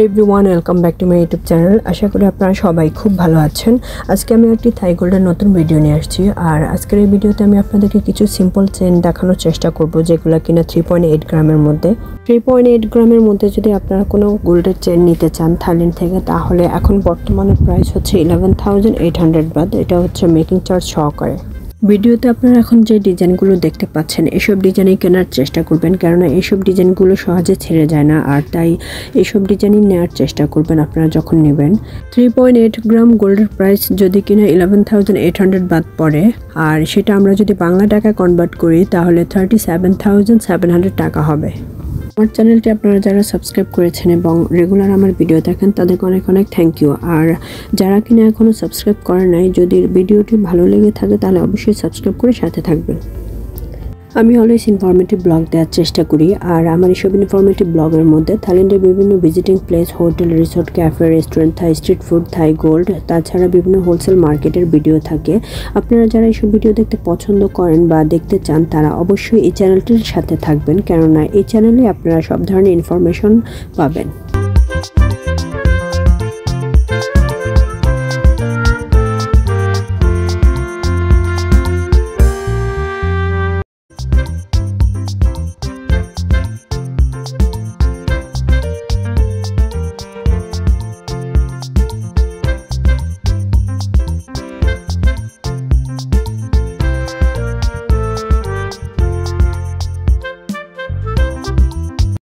Everyone, welcome back to my YouTube channel. আশা করি আপনারা সবাই খুব ভালো আছেন। আজকে আমি একটি থাই গোল্ডের নতুন ভিডিও নিয়ে আসছি। আর আজকের এই ভিডিওতে আমি আপনাদেরকে কিছু সিম্পল চেন দেখানোর চেষ্টা করব, যেগুলো কিনা 3.8 গ্রামের মধ্যে। 3.8 গ্রামের মধ্যে যদি আপনারা কোনো গোল্ডের চেন নিতে চান থাইল্যান্ড থেকে, তাহলে এখন বর্তমানে প্রাইস হচ্ছে 11,800 বাদ। এটা হচ্ছে মেকিং চার্জ সহকারে। ভিডিওতে আপনারা এখন যে ডিজাইনগুলো দেখতে পাচ্ছেন, এসব ডিজাইনই কেনার চেষ্টা করবেন, কেননা এইসব ডিজাইনগুলো সহজে ছেড়ে যায় না। আর তাই এইসব ডিজাইনই নেওয়ার চেষ্টা করবেন আপনারা যখন নেবেন। 3.8 গ্রাম গোল্ডের প্রাইস যদি কিনা 11,800 বাদ পড়ে, আর সেটা আমরা যদি বাংলা টাকা কনভার্ট করি তাহলে 37,700 টাকা হবে। আমার চ্যানেলটি আপনারা যারা সাবস্ক্রাইব করেছেন এবং রেগুলার আমার ভিডিও দেখেন, তাদেরকে অনেক অনেক থ্যাংক ইউ। আর যারা কিনা এখনও সাবস্ক্রাইব করে নাই, যদি ভিডিওটি ভালো লেগে থাকে তাহলে অবশ্যই সাবস্ক্রাইব করে সাথে থাকবেন। আমি অলওয়েজ ইনফরমেটিভ ব্লগ দেওয়ার চেষ্টা করি। আর আমার এইসব ইনফরমেটিভ ব্লগের মধ্যে থাইল্যান্ডের বিভিন্ন visiting place, hotel, resort, cafe, restaurant, Thai street food, Thai gold, তাছাড়া বিভিন্ন হোলসেল মার্কেটের ভিডিও থাকে। আপনারা যারা এইসব ভিডিও দেখতে পছন্দ করেন বা দেখতে চান, তারা অবশ্যই এই চ্যানেলটির সাথে থাকবেন, কেননা এই চ্যানেলে আপনারা সব ধরনের ইনফরমেশন পাবেন।